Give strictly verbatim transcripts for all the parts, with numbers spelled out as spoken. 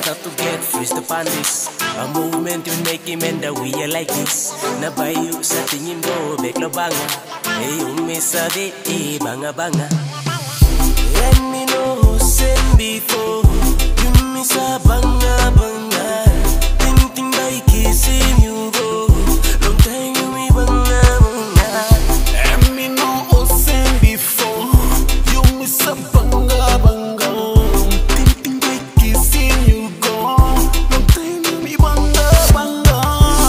start to get freezed upon this. A movement we make him and we are like this. Na bayu sa tingin mo, beklo banga. Eh, yung mesa de, eh, banga banga. Let me know who sent before. You miss a banga banga. Ting ting by kissing you go. Long time you me banga banga. Let me know who sent before. You miss a banga banga. Ting ting by kissing you go. Long time you me banga banga.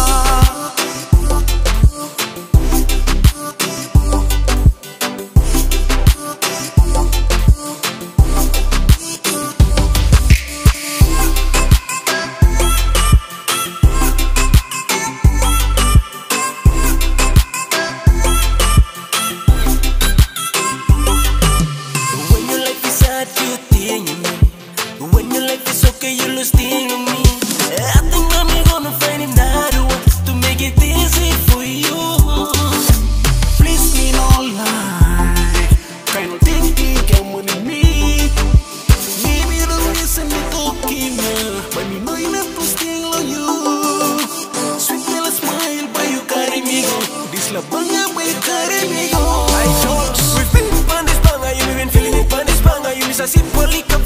When your life is okay, you lose thing on me. I think I'm gonna find another one to make it easy for you. Please me no lie. Kind of thinking can money me. Maybe the reason me talking, but me know you left to still on you. Sweet little smile, but you carry me go. This la banga, but you carry me go. I told you, we've been on this banga, you've been feeling it on this banga. You miss a simple liquor.